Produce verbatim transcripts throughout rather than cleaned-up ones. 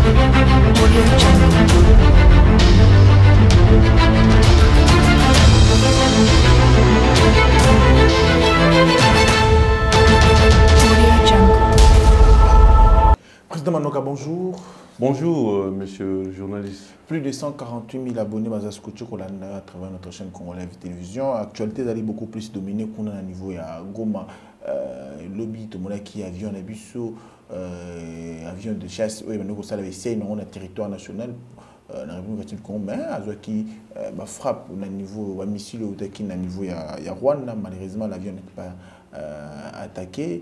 Président Manoka, bonjour. Bonjour, euh, monsieur le journaliste. Plus de cent quarante-huit mille abonnés à travers notre chaîne Congolais Télévision. Actualité d'aller beaucoup plus dominée qu'on a à niveau à Goma. Euh, lobby de mon qui avion abisso euh, avion de chasse oui mais nous ça avait essayé on a territoire national euh, la République du Congo mais azo qui bah frappe au niveau wa missile au taki na niveau ya ya Rwanda malheureusement l'avion n'est pas euh, attaqué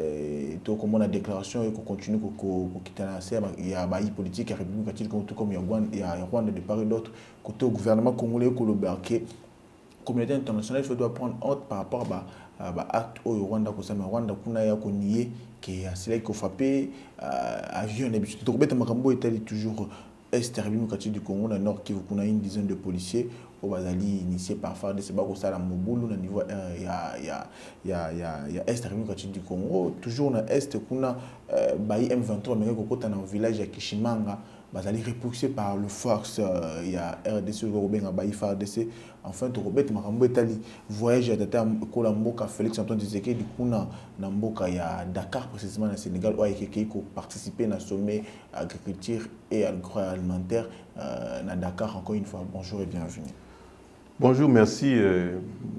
et donc comme on a déclaration et qu'on continue qu'on quitte la C il y a bail politique la République du Congo tout comme il y a Rwanda il y a Rwanda de part et d'autre côté au gouvernement congolais que le barqué communauté internationale il doit prendre honte par rapport à bah acte au Rwanda ko sama Rwanda kuna ya ko nier que c'est ko frappé avion d'habitude donc bête makambo est toujours est République du Congo na nord qui kuna une dizaine de policiers au bazali initié par F A R D C ba ko sala mobulu na niveau il y a il y a il y a il y a est République du Congo toujours na est kuna ba M vingt-trois mais ko kota na village ya Kishimanga bazali repoussé par le force il y a R D C au benga ba F A R D C enfin to robet makambo etali voyage à tata ko mboka Félix Antoine Tshisekedi du kuna na mboka ya Dakar précisément na Sénégal ou qui ko participer na sommet agriculture et agroalimentaire na Dakar encore une fois bonjour et bienvenue. Bonjour, merci. Euh,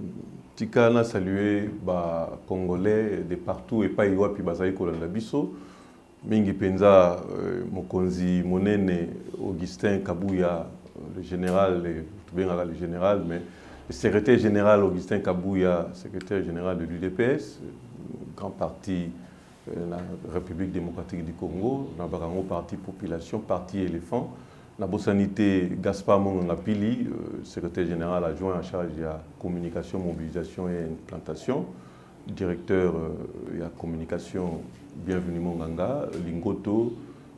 Tikana saluer ba Congolais de partout et pas iwa pi bazali ko la biso. Mingi penza euh, mokonzi monene Augustin Kabouya le général le général mais le secrétaire général Augustin Kabouya secrétaire général de l'U D P S grand parti euh, la République démocratique du Congo na barango parti population parti éléphant la Bossanité Gaspard Mongangapili euh, secrétaire général adjoint en charge de la communication mobilisation et implantation directeur de euh, la communication bienvenue Monganga Lingoto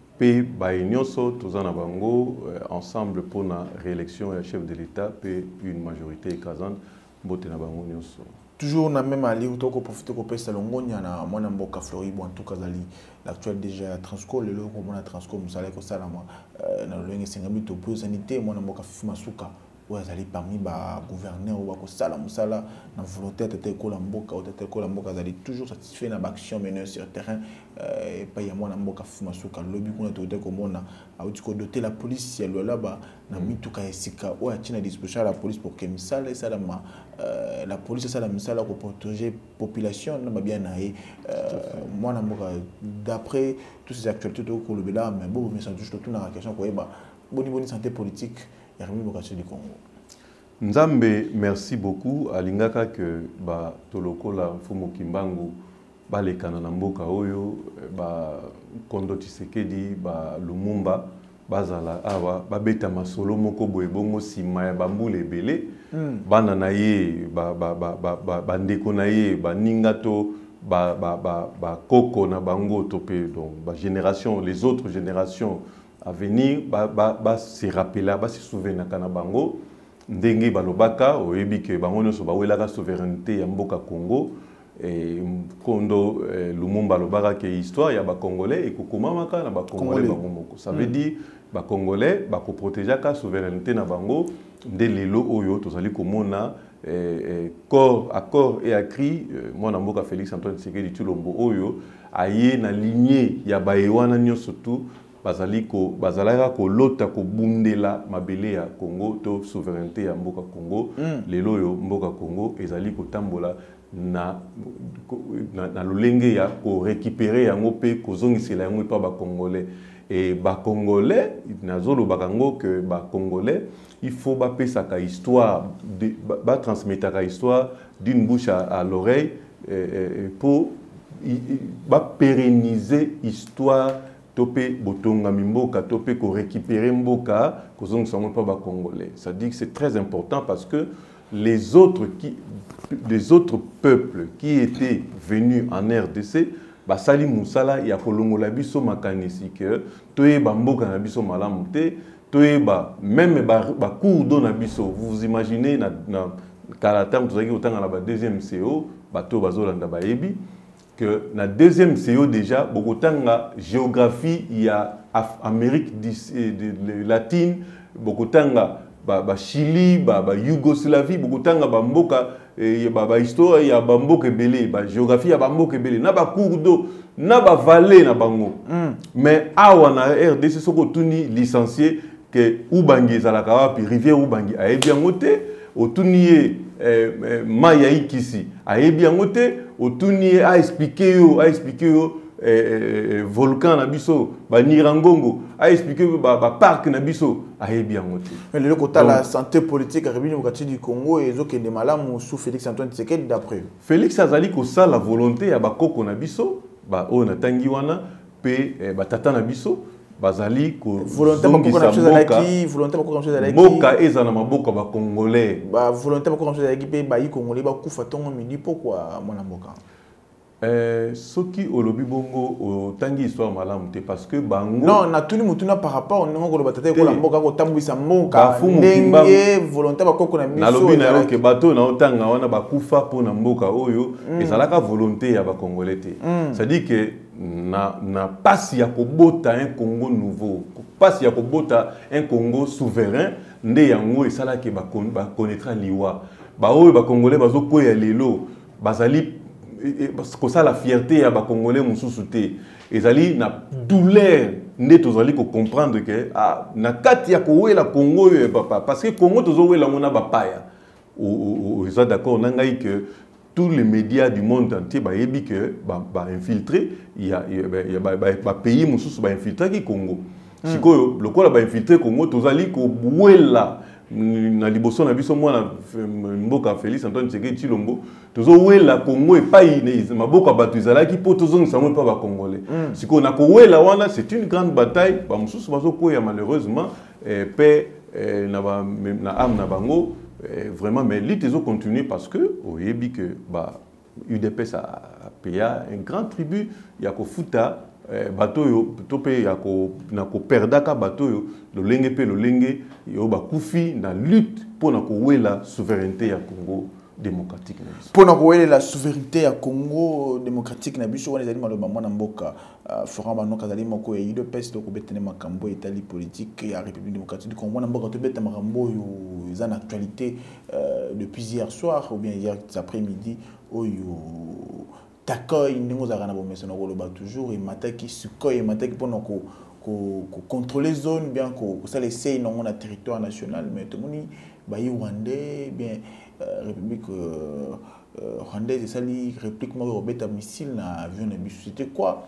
P Baïnyoso Tozana Bango ensemble pour la réélection et chef de l'État P une majorité écrasante Botena Bango Nyoso. Toujours na même allé où tu profiter qu'on peut salongonia na mwana mboka Floride en tout cas ali l'actuel déjà Transco le logo mwana Transco musala ko sala moi na lolenge sengami to plus sanité mwana mboka Fumasuka ou azali parmi ba gouverneur ou ko sala musala na volonté tete ko la mboka ou tete ko la mboka azali toujours satisfait na action menée sur terrain et pas ya mwana mboka Fumasuka lobby kuna to tete ko mona au ko doter la police ya là ba na mituka esika ou a tina disposition la police pour que misala ça la la police ça la misala pour protéger population na bien na mwana mboka d'après toutes ces actualités to ko le là mais bon mais ça toujours tout na question ko ba boni boni santé politique ya République du Congo. Nzambe merci beaucoup alingaka que ba tolokola mfumo kimbangu ba lekana na mboka oyo ba Kondo Tshisekedi ba Lumumba bazala awa ba beta masolo moko boye bongo sima ya bambule ebele bana na ye ba ba ba ba bandeko na ye ba ningato ba ba ba ba koko na bango topé donc ba génération les autres générations à venir ba ba ba se rappeler ba se souvenir kana bango ndenge balobaka oyebi ke bango nyonso bawelaka souveraineté ya mboka Congo et Kondo eh, Lumumba lobaka ke histoire ya ba congolais et kokomamaka na ba congolais bango moko ça veut mm. dire ba congolais ba ko protéger ka souveraineté na bango nde lelo oyo tozali komona eh, eh, corps accord et écrit eh, mwana mboka Félix Antoine Tshisekedi Tshilombo oyo aye na lignée ya baewana nyonso tout bazali ko bazalaka ko lota ko bundela mabele ya Congo to souveraineté ya mboka Congo mm. lelo yo mboka Congo ezali ko tambola na na, na lolenge ya ko récupérer yango pe ko zongisela yango pa ba congolais et ba congolais nazolo bakango que ba congolais il faut ba pesa ka histoire de ba, ba transmettre ka histoire d'une bouche à, à l'oreille pour ba pérenniser histoire topé botonga mimboka topé ko récupérer mboka ko zongisa ngo pa ba congolais ça dit que c'est très important parce que les autres qui les autres peuples qui étaient venus en R D C basali musala ya kolongola biso makanisi que toyeba mboka na biso malamu te toyeba même ba ba cours d'eau na biso vous imaginez na na kala terme tozaki otanga na ba deuxième C O bato bazolanda bayebi que la deuxième C E O déjà, beaucoup de géographie, il y a Amérique latine, beaucoup de ba Chili, ba Yougoslavie, beaucoup de mboka et ba histoire, il y a mboka belé, ba géographie, il y a mboka belé, na ba cours d'eau, na ba vallée na bango. Mais awa na R D C soko tuni licencié que Ubangi zalakawa puis rivière Ubangi a bien moté, otuni Maya Ikisi a bien moté, otuni a expliqué yo, a expliqué yo Eh, volcan na biso ba Nirangongo a expliqué ba, ba parc na biso a bien moté. Mais le côté la santé politique à République démocratique du Congo et zo ke de malamu sous Félix Antoine Tshisekedi d'après. Félix azali ko sa la volonté ya ba koko na biso ba o na tangi wana pe eh, ba tata na biso bazali ko volonté ba koko na chose alaki volonté ba koko na chose alaki moka eza na maboko ba congolais ba volonté ba koko na chose alaki pe ba yi congolais ba kufa tongo midi pourquoi mwana mboka. Euh, ce qui au lobby bongo au tangi histoire malamu te parce que bango non na tuni mutuna par rapport on ngo batata ko la mboka ko tambwisa mboka ndenge volonté ba koko na biso na lobby na ke bato na otanga wana bakufa po na mboka oyo mm. ezalaka volonté ya ba congolais te mm. ça dit que na na pasi ya kobota un Congo nouveau pasi ya kobota un Congo souverain nde yango esala ke ba connaîtra liwa ba oyo ba congolais bazo koya lelo bazali parce que ça la fierté à ba congolais mususu te ezali na douleur nde tozali ko comprendre que ah na kati ya ko wela Congo papa parce que Congo tozo wela ngona ba paya o eza d'accord nangai que tous les médias du monde entier ba yebi que ba ba infiltré il y a il y a ba pays mususu ba infiltré ki Congo sikoyo lokola ba infiltré Congo tozali ko wela na liboso na biso mwana mboka Félix Antoine Tshisekedi Tshilombo tozo wela Congo et pas maboko bato ezalaki po tozongisa ngo pa ba congolais siko na ko wela wana c'est une grande bataille ba mususu bazo koya malheureusement pe na ba na am na bango vraiment mais lutte ezo continuer parce que oyebi que ba U D P S a payé un grand tribut ya ko futa bato yo topé ya ko na ko perdaka bato yo lolenge pe lolenge yo ba kufi na lutte pour na ko wela souveraineté ya Congo démocratique na biso pour na ko wela la souveraineté ya Congo démocratique na biso wana ezali maloba mwana mboka Florent Banoka zali moko ya U D P S to ko betene makambo etali politique ya République démocratique du Congo mwana mboka to beta makambo yo za na actualité depuis hier soir ou bien hier après-midi oyo Takoy ndingo za kana bomesa na koloba toujours et mataki sukoy et mataki pona ko ko contrôler zone bien ko ça laisser non na territoire national mais tout moni ba yi Rwandais bien république rwandaise ça li réplique mo robeta missile na avion na biso c'était quoi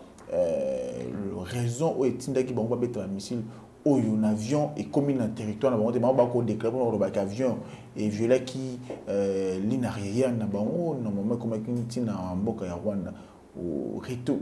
raison o etinda ki bango beta missile oyo un avion et comme un territoire na bango te bango ba ko déclarer pour le avion et viola qui ligne arrière na bango normalement comme kinti na mboka ya Rwanda au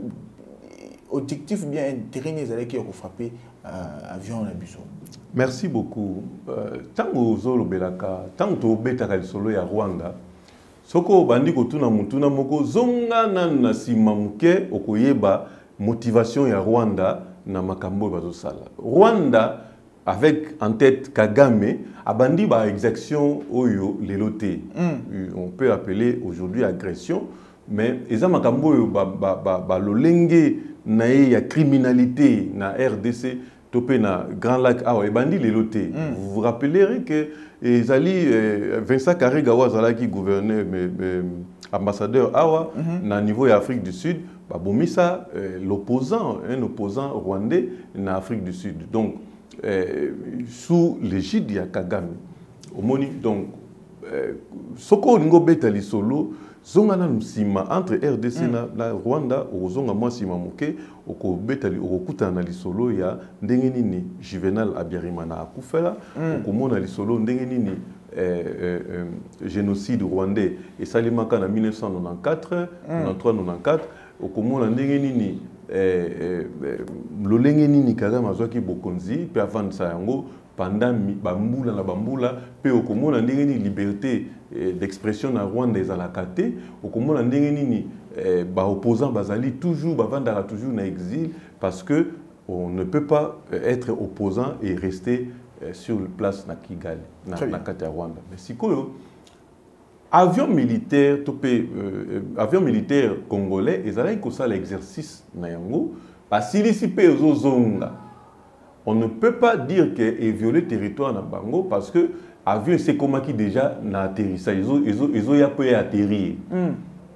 objectif bien intérêt ezali ki ko frapper avion na biso. Merci beaucoup. Tango zolo belaka tango to betaka lisolo ya Rwanda soko bandi ko tuna mutuna moko zonga na sima muke okoyeba motivation ya Rwanda na makambo bazo sala. Rwanda avec en tête Kagame abandi ba exaction oyo leloté. Mm. On peut appeler aujourd'hui agression mais eza makambo oyo ba ba ba, ba lolenge na ya criminalité na R D C topé na Grand Lac awa ebandi leloté. Mm. Vous vous rappellerez que ezali eh, Vincent Karega wazalaki gouverneur mais, mais ambassadeur awa mm -hmm. na niveau ya Afrique du Sud ba bomisa eh, l'opposant un opposant rwandais na Afrique du Sud donc eh, sous l'égide ya Kagame omoni donc eh, soko ngo betali solo zonga na nsima entre R D C mm. na, na Rwanda ozonga mwa sima moke oko betali okuta na lisolo ya ndenge nini Juvenal Abiyarimana akufela mm. okomona lisolo ndenge nini eh, eh, eh, génocide rwandais et salimaka na mille neuf cent quatre-vingt-quatorze quatre-vingt-treize quatre-vingt-quatorze okomona ndenge nini eh, eh, lolenge nini Kagame azwaki bokonzi pe avant ça yango pendant bambula na bambula pe okomona ndenge nini liberté eh, d'expression na Rwanda ezalaka te okomona ndenge nini eh, ba opposants bazali toujours bavandaka toujours na exil parce que on ne peut pas être opposant et rester eh, sur place na Kigali na, na kati ya Rwanda mais sikoyo avion militaire, topé, euh, avion militaire congolais, ils allaient que ça l'exercice nayango, parce qu'il ici zonga. On ne peut pas dire que est violé territoire na bango parce que avion c'est comment qui déjà na atterrissage, ils ont ils ont ils ont y a pu atterrir. Mm.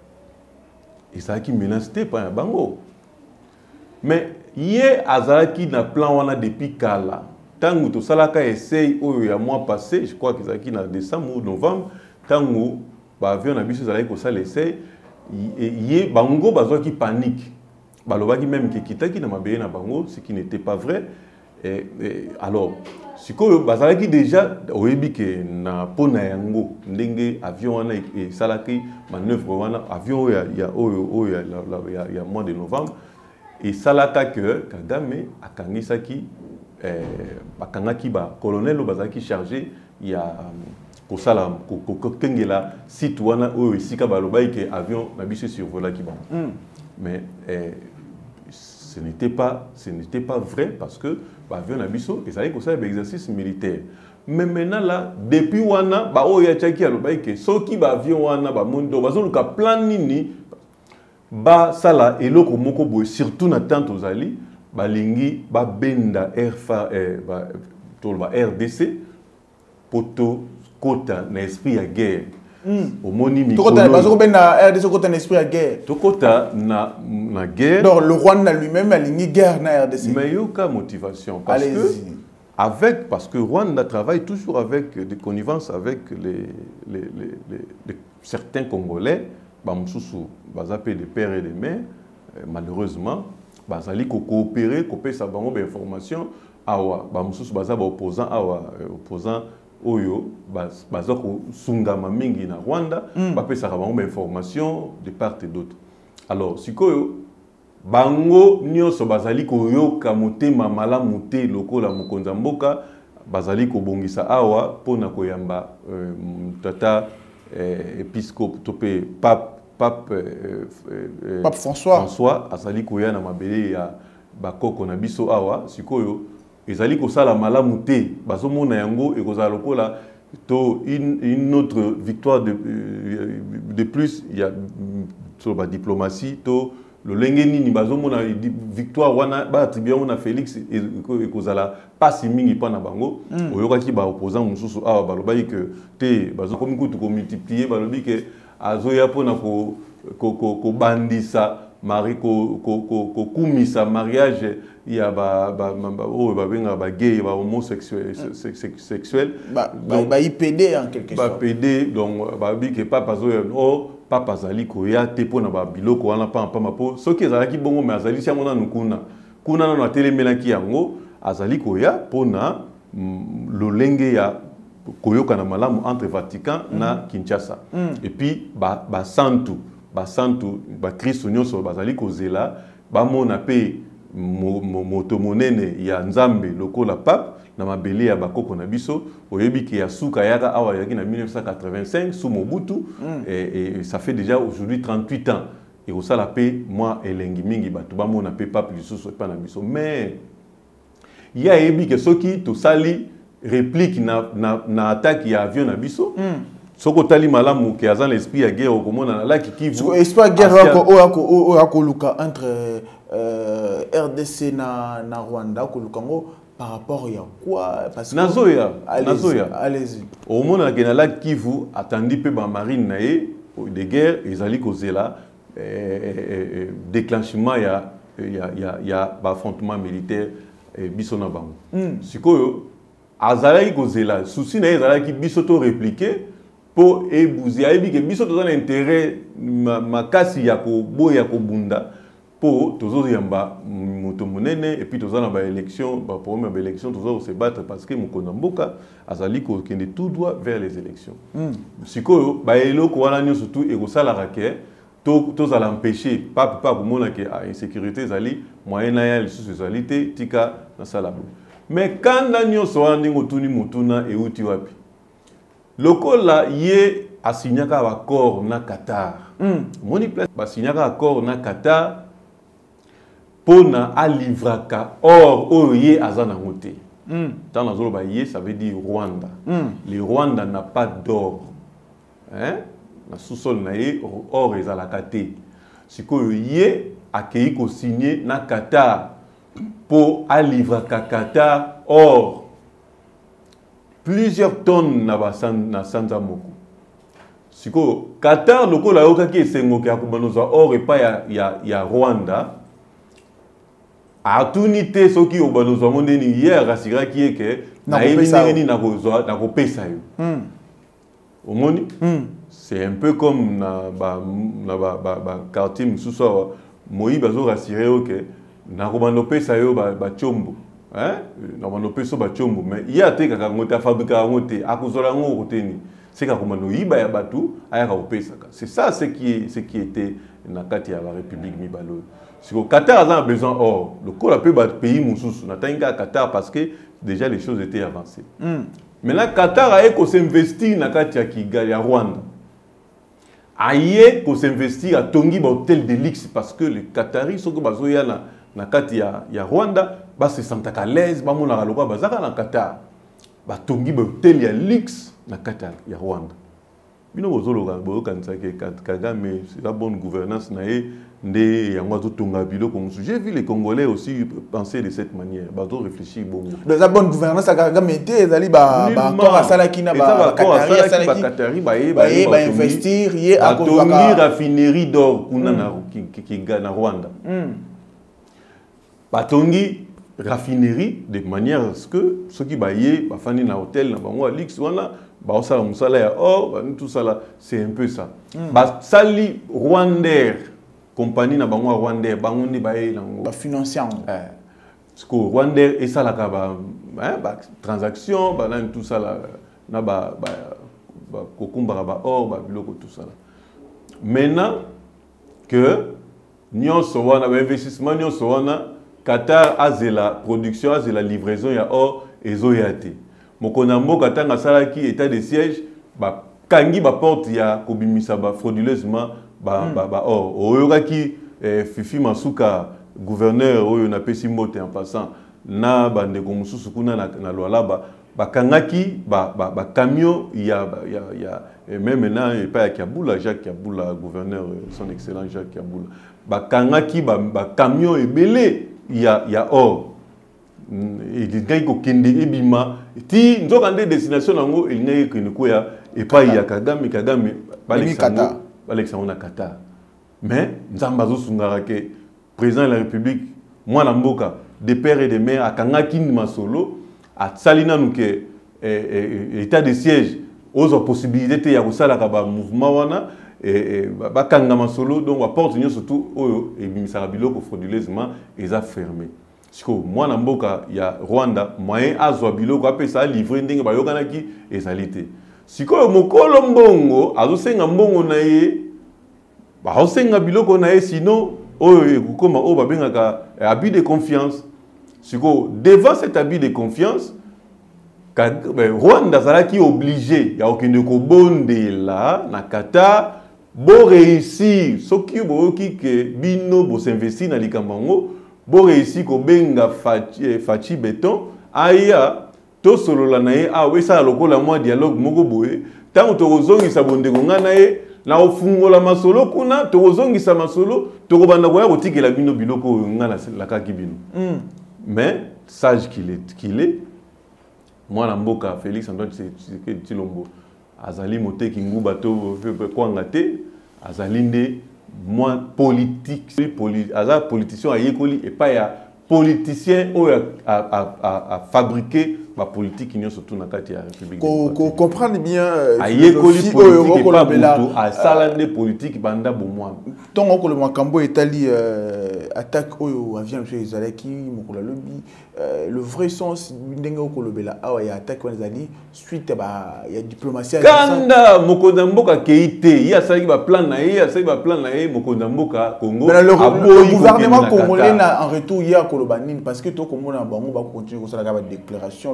Et ça qui menace pas bango. Mais hier azalaki na plan wana depuis kala. Tango to salaka essaye au ya mois passé, je crois que ça qui na décembre ou novembre, tango ba avion na biso zalaki ko ça l'essaye, hier bango bazwa qui panique. Balobaki même que kitaki na mabeye na bango, ce qui n'était pas vrai. Et, et, alors, si vous avez déjà que na pona yango ndenge avion wana et salaki manœuvre wana avion il y a il y a mois de novembre et salaka que Kagame akangisaki euh akangaki ba colonel bazaki chargé il y a ko sala ko kengela site wana oyo sika balobai que avion na biso survolaki ba mais euh, ce n'était pas ce n'était pas vrai parce que l'avion a biso et ça a été un exercice militaire. Mais maintenant là, depuis wana ba oya tchaki alobai que soki ba avion wana ba mondo bazo luka plan nini ba sala eloko moko boy surtout na tant aux ali ba lingi ba benda airfa eh, ba tolba R D C poto kota na esprit ya guerre. Au moni mikolo na R D C kota na esprit ya guerre. Tokota na na guerre. Donc le Rwanda lui-même a ligné guerre na R D C. Mais il y a aucune motivation parce que avec parce que Rwanda travaille toujours avec des connivences avec les les, les, les, les certains Congolais, bamsusu bazapé des pères et des mères, malheureusement bazali ko coopérer ko pesa bango ba information awa bamsusu bazaba opposant awa opposant oyo bazako sungama mingi na Rwanda mm. bapesa bango information de part et d'autre. Alors sikoyo bango nyonso bazali koyoka motema malamu te lokola mokonza mboka bazali kobongisa awa pona koyamba euh, tata euh, épiscope topé pape pape euh, euh, pape François François azali koya na mabele ya bakoko na biso awa sikoyo ezali kosala malamu te bazomona yango ekozala lokola to une, une autre victoire de, de plus il y a sur la diplomatie to le lengeni ni bazomona victoire wana ba attribuer on a Félix ekozala pasi mingi pa na bango oyokaki ba opposant mususu awa balobaki que te bazokomi kutu ko multiplier balobi que azoya pona ko ko ko bandisa mari ko ko ko kumisa mariage il y a ba ba oh ba benga ba gay ba homosexuel sexuel ba ba I P D en quelque sorte ba P D donc ba bi que papa zo oh papa zali ko ya te pona ba biloko wana pa pa mapo soki ezalaki bongo mais azali sia mona nukuna kuna na telemelaki yango azali ko ya pona lolenge ya koyoka na malamu entre Vatican na Kinshasa et puis ba ba santu ba santu ba Kristo nyonso bazali kozela ba mona pe moto monene ya nzambe lokola pape na mabele ya bakoko na biso oyebi ke ya suka yaka awa yaki na mille neuf cent quatre-vingt-cinq sous Mobutu mm. et, et ça fait déjà aujourd'hui trente-huit ans et au sala pe moi elengi mingi bato ba mona pe pape lisusu pa na biso mais il y a yebi ke soki to sali réplique na na, na attaque ya avion na biso mm. soko tali malamu ke azan l'esprit ya guerre okomona na laki kivu esprit guerre ko o o ko luka entre euh, R D C na na Rwanda ko lukango par rapport à quoi parce que nazoya nazoya allez-y au moment que na laki kivu atandi pe ba marine nae de guerre ezali kozela eh, déclenchement ya ya ya ya ba affrontement militaire eh, biso na bango mm. sikoyo azalaki kozela souci na ezalaki biso to répliquer pour ébouzer ayebi ke biso toza na intérêt makasi ya ko boya ko bunda pour tozo yamba moto monene et puis toza na ba élection ba problème ba élection tozo se battre parce que mokonda mboka azali ko kende tout droit vers les élections mm. sikoyo ba eloko wana nyonso tout e ko sala rake to toza l'empêcher pas pas pour mona ke insécurité zali moyen na ya les socialité tika na sala mais quand na nyonso wana ndingo tuni mutuna e uti wapi lokola ye asignaka accord na Qatar mm. moni place basignaka accord na Qatar pona a livraka or o ye azana ngote mm. tant nazolo ba ye ça veut dire Rwanda mm. le Rwanda n'a pas d'or hein na sous-sol na ye or ezalaka te sikoyo ye akei ko signer na Qatar pour a livrer ka Qatar or plusieurs tonnes na basan na sanza moko sikoyo Qatar lokola yokaki esengo ke akubanoza or epa ya ya, ya Rwanda atunité soki obanoza mondeni hier rasiraki eke na yemineni na kozwa na kopesa yo omoni c'est un peu comme na ba na ba ba quartier mususu moi bazo rassurer ok na kobando pesa yo ba ba chombo hein na kobando pesa ba chombo mais il y a te kaka ngota fabriquer ngote akuzola ngo koteni c'est ka kobando yiba ya batu aya ka pesa c'est ça ce qui est ce qui était na kati ya la République Mibalo si au Qatar a besoin or le col peut ba pays mususu na tanga Qatar parce que déjà les choses étaient avancées maintenant Qatar a ko s'investir na kati ya Kigali ya Rwanda aye ko s'investir à Tongi ba hôtel de luxe parce que les Qataris sont comme bazoya na na kati ya ya Rwanda ba se senta à l'aise ba mona ka lokwa bazaka na Qatar ba Tongi ba hôtel ya luxe na kati ya Rwanda bino bozolo ka bo kanisa ke Kagame c'est la bonne gouvernance na ye ndé yango to tonga biloko musu j'ai vu les Congolais aussi penser de cette manière bazo réfléchir bon la bonne gouvernance à Kagame était ezali ba ba encore asala kina ba Qatari ba ba ba investir ye a tongi raffinerie d'or kuna na ki na Rwanda ba tongi raffinerie de manière à ce que ceux qui baillé ba fani na hôtel na bango luxe wana ba osala musala ya or tout ça là c'est un peu ça ba sali Rwandair compagnie na bango Rwandair bango ndi baye nango ba financier eh parce que Rwandair et ça la ba hein ba transaction ba nan tout ça là na ba ba kokumba ba or ba biloko tout ça là maintenant que nyonso wana ba investissement nyonso wana Qatar a la production a la livraison ya or ezoyate mokona mboka tanga sala ki état de siège ba kangi ba porte ya kobimisa ba frauduleusement ba ba ba or oyoka ki Fifi Masuka gouverneur oyo na pesi mbote en passant na bande ko mususu kuna na na lwalaba ba kangaki ba ba, ba camion ya ya ya même na pas ya Kabula Jacques Kabula gouverneur son excellent Jacques Kabula ba kangaki ba, ba camion ebele ya ya or il gagne ko kende ebima ti nzokande destination nango il ngaye ko nikoya epai ya Kagame Kagame Alexandre Alexandre na Qatar mais nzamba zo sungara ke président de la République moi na mboka de père et de mère akangaki masolo a salina nuke état de siège aux possibilités ya kosala ka ba mouvement wana et ba kanga masolo donc wa porte nyo surtout oyo e bimisaka biloko frauduleusement eza fermé siko moi na mboka ya Rwanda moyen azwa biloko apesa livrer ndenge ba yokanaki ezalité siko mokolo mbongo azosenga mbongo na ye ba osenga biloko na ye sinon oyo ekoma o ba bengaka abus de confiance siko devant cet abus de confiance Rwanda zalaki obligé ya okende ko bondela na Qatar bo réussir soki bo ki ke bino bo s'investir na likambango bo réussir ko benga fachi fachi béton aya to solola na ye a wesa lokola moi dialogue moko boye tango to kozongisa bondeko ngana ye na ofungola masolo kuna to kozongisa masolo to kobanda koya kotikela bino biloko ngana la kaki bino mais sage qu'il est qu'il est moi na mboka Félix Antoine Tshisekedi Tshilombo azali moteki nguba to kwanga te azali nde moi politique poli, aza politicien ayekoli et pas ya politicien ou a a a fabriquer ma politique union surtout na kati ya République ko comprendre bien ayekoli politique pas buto a salande politique banda bomwa tongo ko le makambo etali attaque oyo avion monsieur Ezalaki mokola lobby le vrai sens ndenge ko lobela awa ya attaque wanzali suite ba ya diplomatie kanda mokonda mboka keite ya sali ba plan na ye ya sali ba plan na ye mokonda mboka Congo le gouvernement congolais en retour hier ko lobanine parce que to komona bango ba continuer ko sala ba déclaration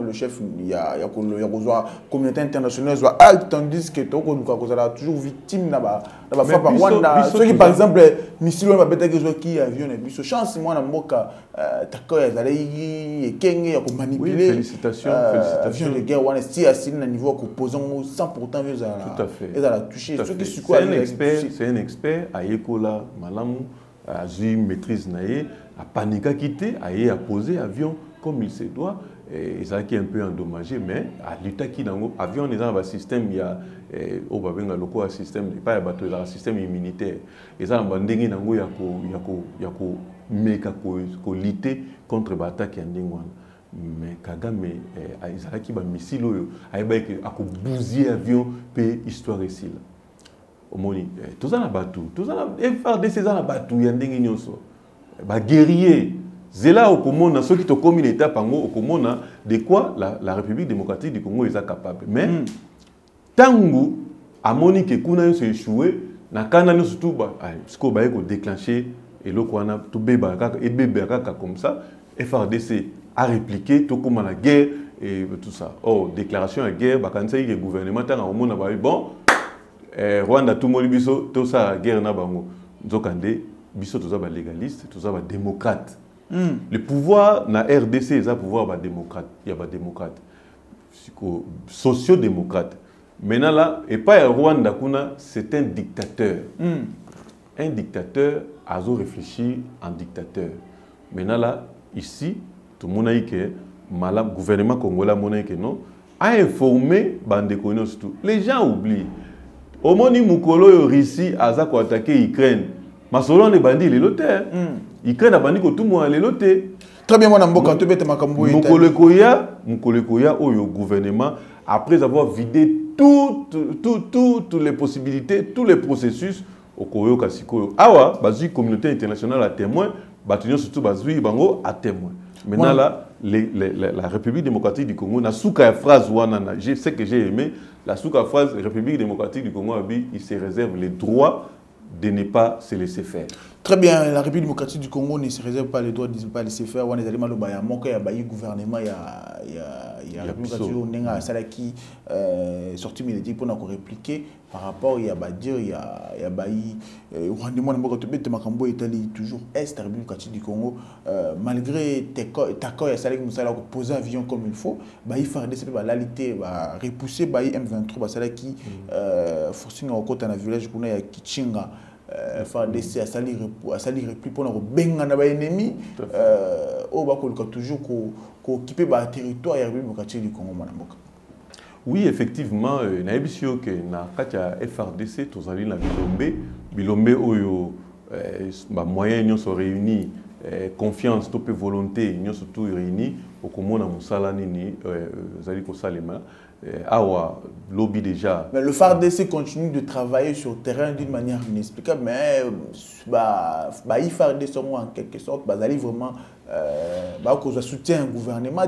le chef il y a il y a la communauté internationale soit alt tandis que to ko toujours victime na ba na ba fa Rwanda ceux qui par exemple missile va bête que qui avion na biso chance moi na mboka d'accord ya zali ekenge ya ko manipuler félicitations félicitations de guerre wana si assis na niveau ko posons cent pour cent vers tout à fait et la toucher ceux qui c'est un expert c'est un expert à Yekola malamu a eu maîtrise naé a paniqué quitté a y a posé avion comme il se doit et ça qui est un peu endommagé mais à l'état qui dans avion on est dans un système il y a au babenga loko un système pas un bateau un système immunitaire et ça en ndenge nango ya ko ya ko ya ko meka ko ko lutter contre l'attaque ya ndengwana mais Kagame a qui ba missile oyo a ba que a ko bousiller avion pe histoire ici là omoni tout ça na bateau tout ça na F R D C ça na bateau ya ndenge nyonso ba guerrier zela okomona ceux qui te commis l'état pango okomona de quoi la, la République démocratique du Congo est capable mais mm. tangu amoni que kuna yo se échoué na kana no surtout ba ce ko ba ko déclencher et le kwana tout beba kaka et beba kaka comme ça F R D C a répliqué tout comme la guerre et tout ça oh déclaration de guerre ba kanisa le gouvernement tanga omona ba bon eh, Rwanda tout moli biso tout ça guerre na bango nzokande biso tout ça ba légaliste tout ça ba démocrate. Mm. Le pouvoir na R D C, c'est un pouvoir bah, démocrate. Il y a pas démocrate, socio-démocrate. Maintenant là, et pas Rwanda kuna, c'est un dictateur. Mm. Un dictateur a réfléchi en dictateur. Maintenant là, ici, tout le monde a dit que le gouvernement congolais a que non, a informé Bandeko surtout. Les gens oublient. Au moment où Mukolo Russie a attaqué l'Ukraine, mais selon les bandits, il est l'auteur. Ukraine a bandit que tout le monde est l'auteur. Très bien, moi, je suis bête makambo. Mukolekoya, Mukolekoya, au gouvernement, après avoir vidé toutes tout, tout, tout les possibilités, tous les processus, au Koyo Kasiko. Awa, la communauté internationale a témoin, Batunio surtout Bazui Bango a témoin. Maintenant là, les, les, la, la République démocratique du Congo, na souka phrase wanana, je sais que j'ai aimé, la souka phrase République démocratique du Congo, il se réserve les droits de ne pas se laisser faire. Très bien, la République démocratique du Congo ne se réserve pas les droits de ne pas laisser faire. On est allé mal au Baya, mon cas, il y a gouvernement, il y a il y a il y a la République démocratique du Congo qui sorti médiatique pour nous répliquer par rapport il y a dire il y a il y a bailli rendez-moi n'importe quoi tu makambo Italie toujours est la République démocratique du Congo malgré d'accord il y a ça qui nous poser avion comme il faut bailli faire des c'est pas l'alité va repousser bailli M vingt-trois ça qui forcément au côté dans village qu'on a Kichinga F A R D C a sali repli pour nous benga na ba ennemi au ba ko toujours ko ko occuper ba territoire ya République démocratique du Congo manamboka. Oui, effectivement, na ebisio que na katia F R D C tozali na bilombe bilombe oyo ba moyens nyonso sont réunis confiance to pe volonté nyonso tout réunis okomona musala nini zali ko salema. Awa, lobby déjà. Mais le F A R D C continue de travailler sur le terrain d'une manière inexplicable, mais bah, bah, il F A R D C en quelque sorte, bah, vraiment, euh, bah, que ça soutient un gouvernement,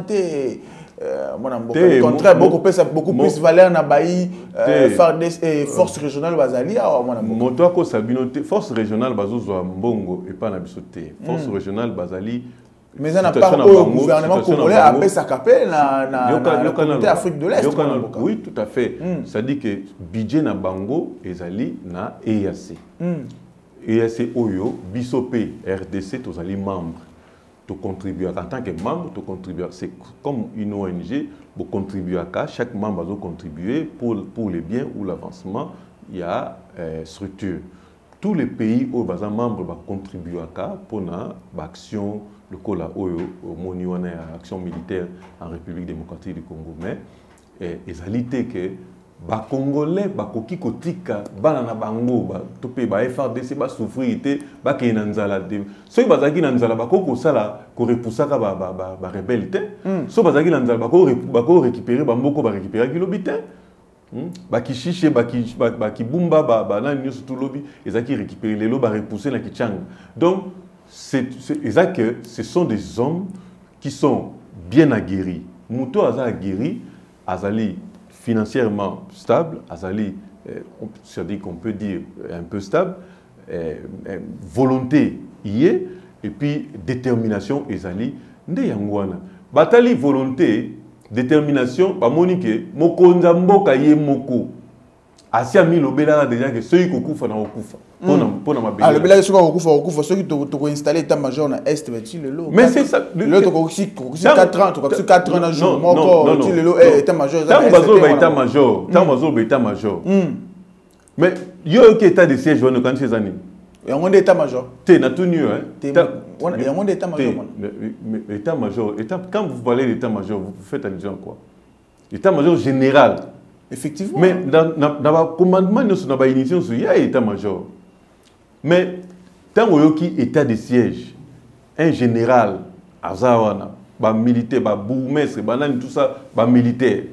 euh, au contraire, beaucoup plus, beaucoup plus valeur na baï, F A R D C et force régionale basali. Moto ko sabinote, force régionale bazozo mbongo et pas na bisoté. Force régionale basali. Mais ça n'a pas au gouvernement congolais à baisser sa capelle dans la communauté Afrique de l'Est. Oui, tout à fait. Mm. Ça dit que budget na bango ezali na E A C. Mm. E A C Oyo, Bisopé, R D C, tous les membres. Tu contribues en tant que membre, tu contribues. C'est comme une O N G, pour contribuer à ça. Chaque membre va contribuer pour, pour le bien ou l'avancement. Il y a euh, structure. Tous les pays où les membres vont contribuer à ça pour l'action. Le Kola Oyo, Moni wana action militaire en République démocratique du Congo. Mais ezalité que ba Congolais ba koki kotika bana na bango ba topé ba F R D C ba souffrir té ba ke na nzala de. So bazaki na nzala ba ko sala ko repoussaka ba ba ba, ba rebelle té. So bazaki na nzala ba ko ba ko récupérer ba mboko ba récupérer kilobité. Ba ki chiche ba ki ba ki bumba ba ba na nyusu tout lobby ezaki récupérer les lo ba repousser na kichang. Donc c'est exact que ce sont des hommes qui sont bien aguerris. Mouto Aza aguerri, Azali financièrement stable, Azali, c'est-à-dire qu'on peut dire un peu stable, euh, euh, volonté y est, et puis détermination Azali, nde yangwana. Batali volonté, détermination ba monike mokonza mboka ye moko asia mi lobela déjà que ceux qui okufa na okufa pona pona mabela ah lobela ceux qui okufa okufa ceux qui to to installer état major na est beti le lo mais c'est ça le to aussi quatre ans to quatre ans na jour moko ti le lo état major tant bazo ba état major tant bazo ba état major mais yo qui état de siège on quand ces années et on est état major té na tout nu hein et on est état major mais état major état quand vous parlez d'état major vous faites allusion à quoi état major général. Effectivement. Mais dans le commandement, nous avons une initiation sur l'état-major. Mais tant qu'il y a état de siège, un général, un militaire, un bourgmestre, tout ça, un militaire.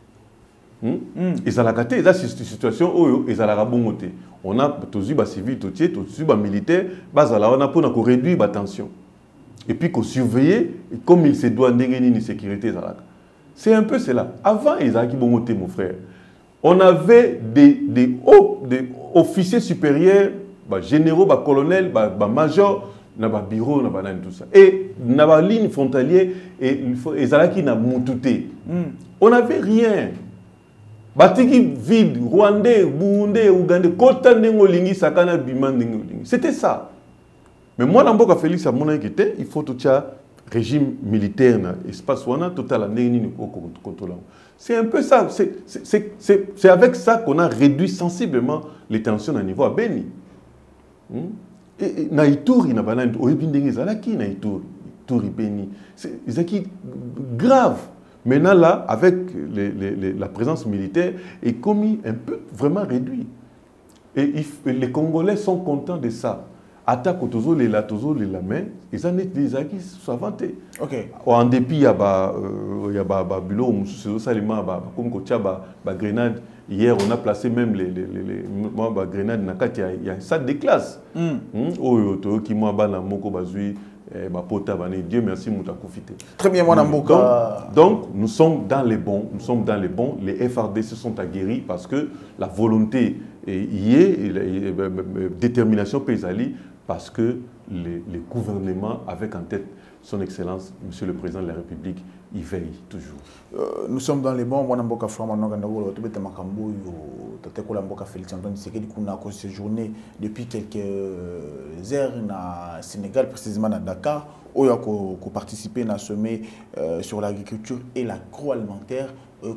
Et ça a été une situation où ils ont bon. On a tous les civils, tous les militaires, on a pour réduire la tension. Et puis qu'on surveille, comme il se doit de sécurité. C'est un peu cela. Avant, ils avaient bon monté, mon frère. On avait des, des hauts, des officiers supérieurs, bah, généraux, bah, colonels, bah, bah, majors, na ba bureau, na ba tout ça. Et na ba ligne frontalière, et ils avaient na moutouté. On n'avait rien. Batiki vide, Rwandais, Burundais, Ougandais, Kota Nengolingi, Sakana Biman Nengolingi. C'était ça. Mais moi, dans Mboka Félix, à mon inquiété, il faut tout ça. Régime militaire, espace wana total contrôle. C'est un peu ça. C'est avec ça qu'on a réduit sensiblement les tensions à niveau à Beni. Et Naïtouri n'a pas n'a Zalaki Naïtouri Touri Beni. C'est grave. Maintenant là, avec les, les, les, la présence militaire, est commis un peu vraiment réduit. Et il, les Congolais sont contents de ça. Attaque aux les la les la main, ils en étaient des acquis inventés. Ok. En dépit, il y a ba il y a ba ba bureau, salima ba comme kocha ba ba grenade. Hier, on a placé même les les les moi ba grenade na kati il y a ça des classes. Oh to qui moi ba na moko bazui ba pota ba Dieu merci muta kofité. Très bien moi na mboka. Donc nous sommes dans les bons, nous sommes dans les bons. Les F R D C sont aguerris parce que la volonté y est, la détermination paysanne. Parce que les, les gouvernements, avec en tête son Excellence, Monsieur le Président de la République, y veille toujours. Euh, nous sommes dans les bons. Moi, je suis séjourné depuis quelques heures au Sénégal, précisément à Dakar, où il a participé à un sommet euh, sur l'agriculture et l'agroalimentaire. Au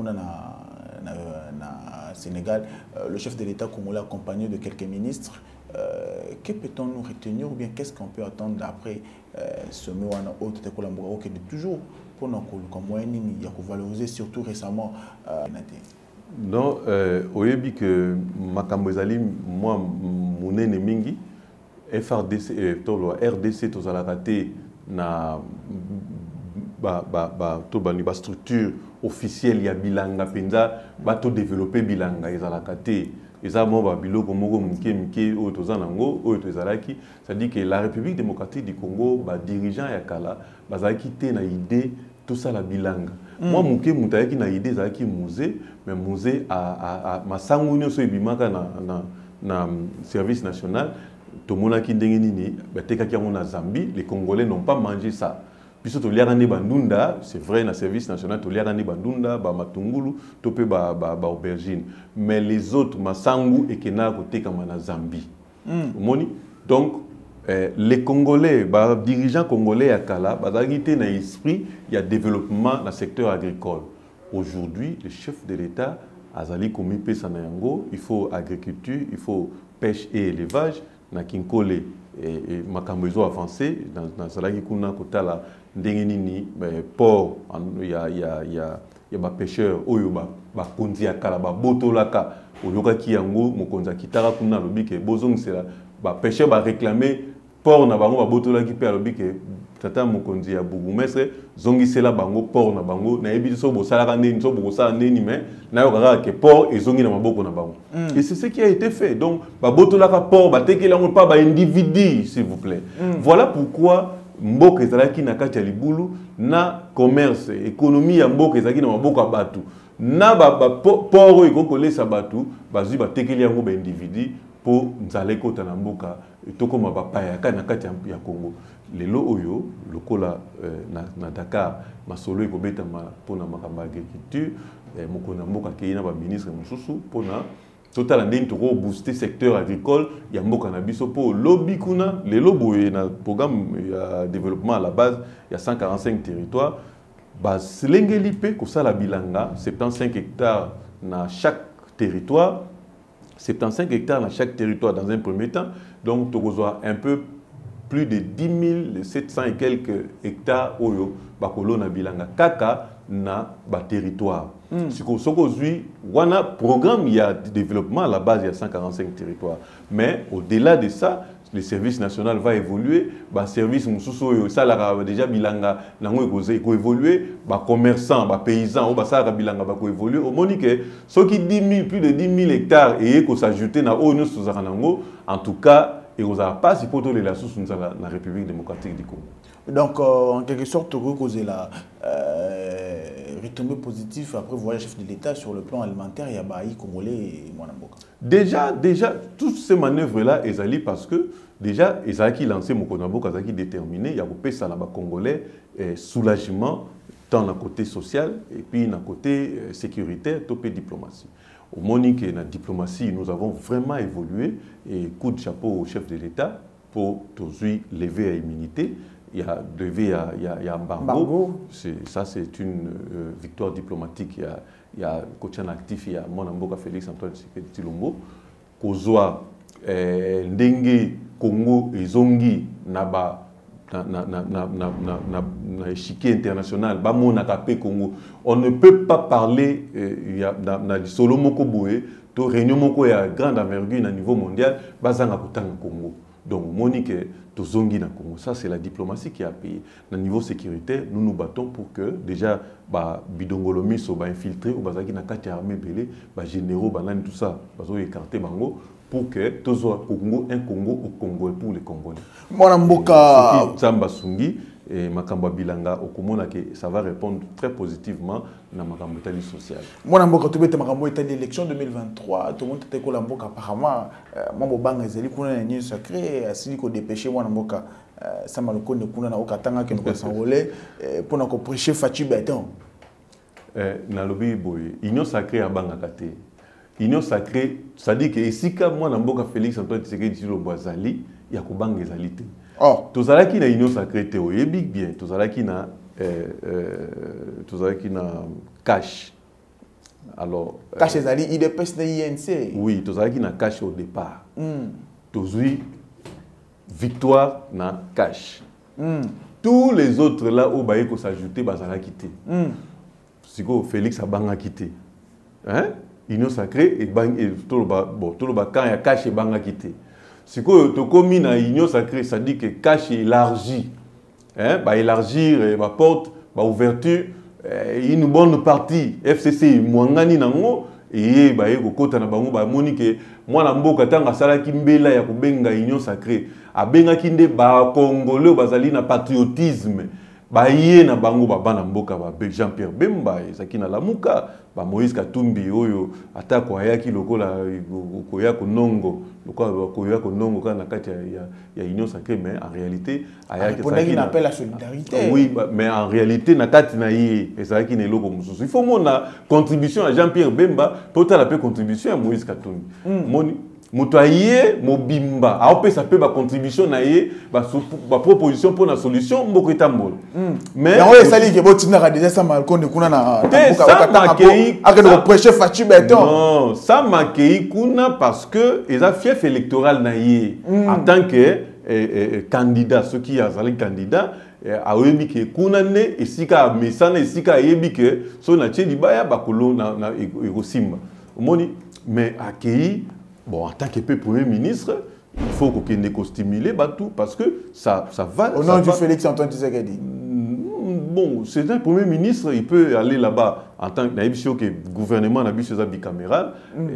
Sénégal, euh, le chef de l'État congolais accompagné de quelques ministres. Euh, que peut-on nous retenir ou bien qu'est-ce qu'on peut attendre après euh, ce sommet ou qui est toujours pour nous valoriser surtout récemment euh, non euh, oyebi que makambo ezali moi monene mingi F R D C to R D C to zalaka te na ba ba ba to bani ba structure officielle ya bilanga penza ba to développer bilanga ezalaka te. Et ça, c'est-à-dire que la République démocratique du Congo, les dirigeants Yakala, ils ont quitté une idée, tout ça la bilanga. Moi, je suis une idée, c'est musée, mais musée à ma sanguine sur le service national, tout le monde qui est Zambie, les Congolais n'ont pas mangé ça. Puisque tu liarane bandunda, c'est vrai, dans le service national, tu liarane bandunda, ba matungulu, tu peux ba ba ba aubergine. Mais les autres, masangu et kena côté comme en Zambie. Mm. Donc, eh, les Congolais, les dirigeants congolais à Kala, bah dans l'esprit, il y a développement dans le secteur agricole. Aujourd'hui, le chef de l'État, Azali Komipe Sanayango, il faut agriculture, il faut pêche et élevage, na Kinkole et makambezo avancé dans dans cela qui kuna kotala ndengeni port il y a il y a il y a il y a ba pêcheurs oyo ba ba konzi akala ba botolaka oyoka ki yango mokonza kitara kuna lobi ke bozong sera ba pêcheurs ba réclamer port na bango ba botolaki pe lobi ke tata mokonzi ya bourgmestre zongi sela bango port na bango na yebi so bosala ndeni so bosala ndeni mais na yo kaka ke port et zongi na maboko na bango. Et c'est ce qui a été fait. Donc ba botolaka port ba tekela ngo pas ba individu s'il vous plaît. Mm. Voilà pourquoi mboka ezalaki na kati ya libulu na commerce économie ya mboka ezalaki na maboko ya batu na ba, ba port oyo kokolesa batu bazui ba tekeli yango ba individu pour nzale kota na mboka toko mabapaya ka na kati ya Congo lelo oyo lokola na, na Dakar masolo ekobeta ma pona makamba agriculture mokona mboka ke na ba ministre mususu pona total ndeni toko booster secteur agricole ya mboka na biso po lobby kuna lelo boye na programme ya développement à la base ya cent quarante-cinq territoires ba selengeli pe ko sala bilanga soixante-quinze hectares na chaque territoire soixante-quinze hectares dans chaque territoire dans un premier temps. Donc, tu as un peu plus de dix mille sept cents et quelques hectares oyo bakolo na bilanga kaka na ba territoire. Mm. Si aujourd'hui, on a un programme il y a développement à la base il y a cent quarante-cinq territoires. Mais au-delà de ça, le service national va évoluer, le service mususu ça la déjà bilanga nango eko évoluer, ba commerçants, ba paysans, ba ça bilanga ba ko évoluer. Au monique ceux qui dix mille plus de dix mille hectares et ko s'ajouter na onu suzara nango, en tout cas, et vous avez pas si poto les la sous la République démocratique du Congo. Donc, euh, en quelque sorte, vous causez la euh, retombée positive après voir le chef de l'État sur le plan alimentaire, il y a Baï, Congolais et Mwanamboka. Déjà, déjà, toutes ces manœuvres-là, ils allaient parce que déjà, ils allaient lancer Mokonamboka, ils allaient déterminer, il y a beaucoup de Congolais, eh, soulagement, tant d'un côté social et puis d'un côté euh, sécuritaire, topé diplomatie. Au Monique et la diplomatie, nous avons vraiment évolué et coup de chapeau au chef de l'État pour aujourd'hui lever à immunité. Il y a levé à, il y a, il y a embargo. Ça, c'est une euh, victoire diplomatique. Il y a, il y a coach actif, il y a Mwanamboka Félix Antoine Tshisekedi Tshilombo. Kozwa Ndenge Congo et Zongi Naba na na na na na na na échiquier international. Ba monaka pe Congo. On ne peut pas parler il y a na solo moko boé to réunion moko ya grande envergure à niveau mondial bazanga kutanga Congo. Donc, Monique, Tozongi na Congo, ça c'est la diplomatie qui a payé. Au niveau sécuritaire, nous nous battons pour que déjà, bah, Bidongolomi soit infiltré, ou bazaki na kati armée belé, bah, généraux, banane, tout ça, bazo écarté bango, pour que Tozo Congo, un Congo au Congo et pour les Congolais. Mwanamboka. Tsamba Sungi et Makamba Bilanga, au Komona, ça va répondre très positivement dans Makamba Itali social. Mwanamboka, tu veux Makamba Itali l'élection deux mille vingt-trois, tout le monde était Kolamboka apparemment, Mambo Banga Zeli Kuna Nani Sacré, Siliko dépêché Mwanamboka, Samaloko ne Kuna na Okatanga qui nous a s'envolé pour nous prêcher Fatou Béton. Dans le pays, Union Sacrée à Banga Kate. Union Sacrée, ça dit que ici, quand Mwanamboka Félix Antoine Tshisekedi Tshilombo Azali, il y a Kobanga Ezali. Oh. Tozala qui na union sacrée théo yebik bien. Tozala qui na tozala qui na cash. Alors cash ezali I D P S na I N C. Oui, tozala qui na cash au départ. Mm. Tozui victoire na cash. Mm. Tous les autres là où baye ko s'ajouter bazala quitté. Mm. Siko Félix Abanga quitté. Hein? Union sacrée et bang et tout le bon tout le quand il y a cash et banga quitté. Si tu as na union sacrée, ça dit que cash élargi, hein, bah élargir ma porte, bah ouverture, une bonne partie F C C mwangani nango et bah eko kota na bango bah monique moi na mboka tanga sala kimbela ya kubenga union sacrée, abenga kinde ba congolais bazali na patriotisme. Ba yé na bango ba bana mboka ba Jean-Pierre Bemba ezaki na lamuka ba Moïse Katumbi oyo ata ko ayaki lokola ko ya ko nongo lokola ko ya ko nongo kana kati ya ya union sacrée mais en réalité ayaki ça qui appelle la solidarité. Oui mais en réalité na kati na yé ezaki na loko mususu il faut mona contribution à Jean-Pierre Bemba pour ta la contribution à Moïse Katumbi. Moni Motoye, Mobimba, a opé ça peut ba contribution na yé, ba proposition pour la solution, mboko etambol. Mais on est sali que botina ka déjà ça malko ne kuna na ça makei a que de prêcher Fatou Béton. Non, ça makei kuna parce que ils a fief électoral na yé en tant que candidat, ceux qui a zali candidat a oyebi ke kuna ne esika mesana esika yebi ke so na tche libaya ba kolo na na egosimba. Moni mais akei bon, en tant que Premier ministre, il faut qu'on ait stimulé tout parce que ça, ça va. Au nom du Félix Antoine Tshisekedi. Bon, c'est un Premier ministre, il peut aller là-bas en tant que gouvernement bicaméral,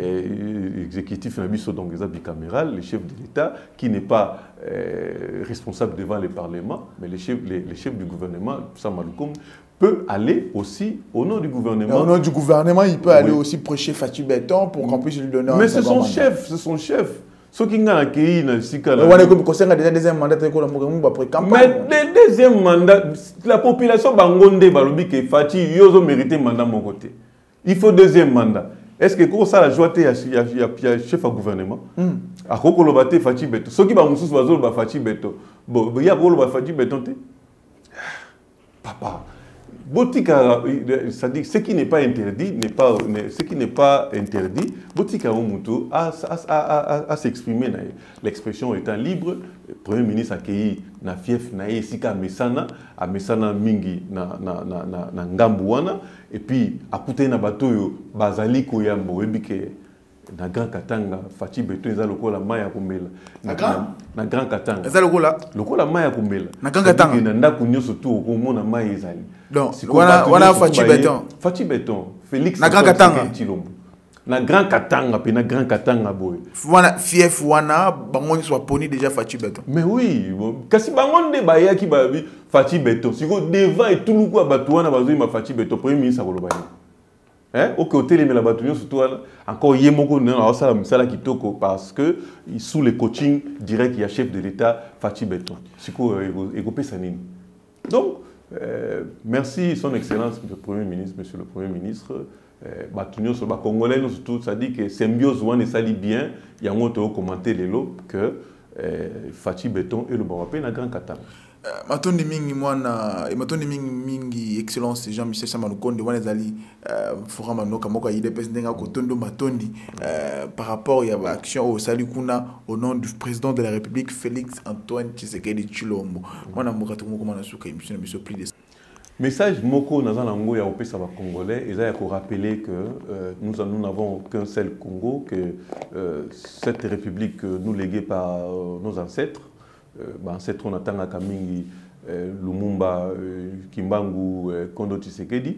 exécutif donc bicaméral, le chef de l'État qui n'est pas euh, responsable devant le Parlement, mais le chef, les, les chefs du gouvernement, Samaloukoum, peut aller aussi au nom du gouvernement. Au nom du gouvernement, il peut oui. aller aussi prêcher Fatou Béton pour qu'on puisse lui donner un mais c'est son chef, c'est son chef. Ce qui n'a accueilli dans ce cas-là. On a comme conseil déjà deuxième mandat après campagne. Mais le deuxième mandat, la population bangonde balobi que Fati yozo mérité mandat mon côté. Il faut deuxième mandat. Est-ce que comme ça la joie il y a chef à gouvernement? À quoi le baté Fati Beto. Ce qui va moussous bazol ba Fati Beto. Bon, il y a quoi le ba Fati Beto te? Papa. Botika, c'est-à-dire ce qui n'est pas interdit n'est pas, ce qui n'est pas interdit. Botika Omuto a, a, a, a, a s'exprimer. L'expression étant libre, le Premier ministre a accueilli na fief na esika mesana, a mesana mingi na na na na, na ngambuana, et puis a coûté na batoyo bazali koyambo ebike na Grand Katanga Fati Beto eza lokola maya komela na na Grand Katanga eza lokola lokola maya komela na Grand Katanga na ndako nyoso to komona maya ezali donc wana wana Fati Beto Fati Beto Félix na Grand Katanga na Grand Katanga pe na Grand Katanga boy wana fief wana bango soit poni déjà Fati Beto mais oui kasi bango nde baya ki ba Fati Beto siko devant et tout le quoi bato wana bazoi ma Fati Beto premier ministre akoloba hein au côté les melabatunions surtout encore yemoko na ça misala kitoko parce que sous le coaching direct il y a chef de l'état Fati Beto siko ego pesa nini donc euh, merci son excellence le premier ministre monsieur le premier ministre batunions sur ba congolais surtout ça dit que symbiose one sali bien il y a un autre commenter les lots que Fati Beto et le Bawapé na Grand Katanga. Matondi mingi mwana matondi mingi mingi excellence Jean-Michel Samalukonde wana zali forum manoka moko ya I D P S ndenga kotondo matondi par rapport ya action au sali kuna au nom du président de la République Félix Antoine Tshisekedi Tshilombo mwana moko tuko mwana suka émission émission plus de message moko dans la langue ya opesa ba congolais et ça il faut rappeler que euh, nous nous n'avons qu'un seul Congo que euh, cette république nous léguée par euh, nos ancêtres. Bah, ancêtre on attend à Kamingi, Lumumba, Kimbangu, Kondo Tshisekedi,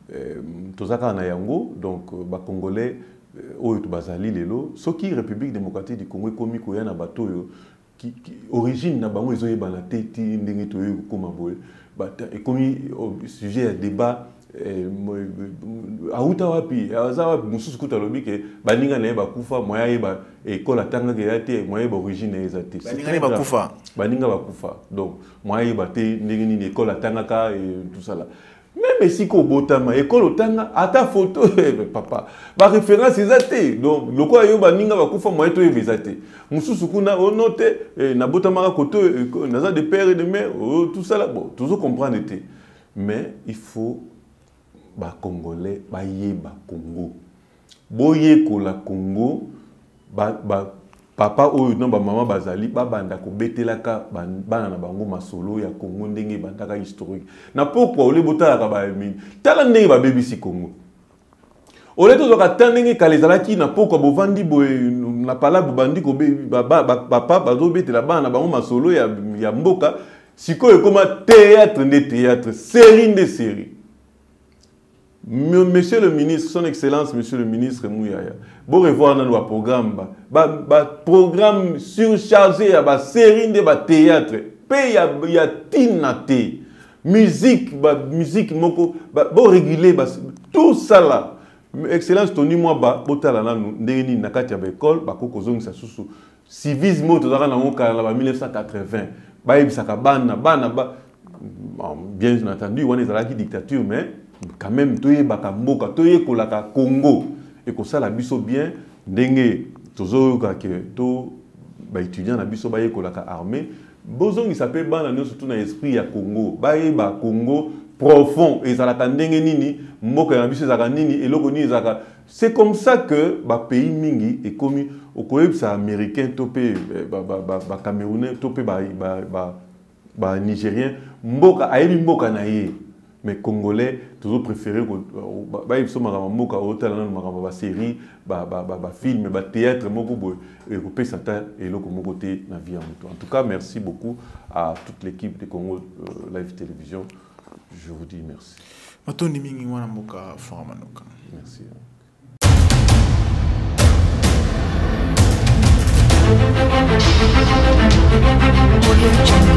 Tozaka na yango, donc bah congolais, Oyo Bazali lelo, ce qui République démocratique du Congo komi koya na bato yo qui origine na bango ezoye bana teti ndenge toyo koma boye, bah et komi sujet à débat auta wapi aza wapi mususu kuta lobi ke baninga na yeba kufa moya yeba école atanga ke yate moya yeba origine ezate baninga yeba kufa baninga ba kufa donc moya yeba te ndenge ni école atanga ka et tout ça là même si ko botama école otanga ata photo papa ba référence ezate donc loko yo baninga ba kufa moya to yebezate mususu kuna onote na botama ka koto naza de père et de mère tout ça là bon toujours comprendre été mais il faut ba congolais ba yeba Congo boye ko la Congo ba ba papa oyo non ba maman bazali ba banda ko betelaka bana na bango masolo ya Congo ndenge bandaka historique na pourquoi ole botala ka ba mini tala ndenge ba bebisi Congo ole to zoka tandenge kalezalaki na pourquoi bovandi boye na pala bandi ko papa bazo betela bana bango masolo ya ya mboka sikoyo koma théâtre de théâtre série de série. Monsieur le ministre, son excellence, monsieur le ministre Mouyaya, bon revoir dans le programme, ba, ba programme surchargé à ba série de ba théâtre, paye ya ya tinate, musique, ba musique moko, ba bon réguler ba tout ça là. Excellence Tony moi ba botala na ndeni na kati ya ba école ba kokozong sa susu. Civisme to zaka na ngoka la ba mille neuf cent quatre-vingts. Ba yebisaka bana bana ba bien entendu on est dans la dictature mais quand même toye bakamboka toye kolaka Congo et ko sala biso bien ndenge tozo ka ke to ba étudiant na biso ba ye kolaka armée bozong il s'appelle bana no surtout na esprit ya Congo ba ye ba Congo profond et ça la ndenge nini mboka na biso zaka nini eloko ni zaka c'est comme ça que ba pays mingi et comme au koyebisa américain topé ba ba ba camerounais topé ba ba ba nigérien mboka ayebi mboka na ye mais congolais toujours préféré ba ils sont mboka hôtel na ba série ba ba ba film ba théâtre moko boy et ko pesa ta eloko moko te na vie en tout cas merci beaucoup à toute l'équipe de Congo euh, Live Télévision je vous dis merci matondi mingi wana mboka forum manoka merci Audio Jungle.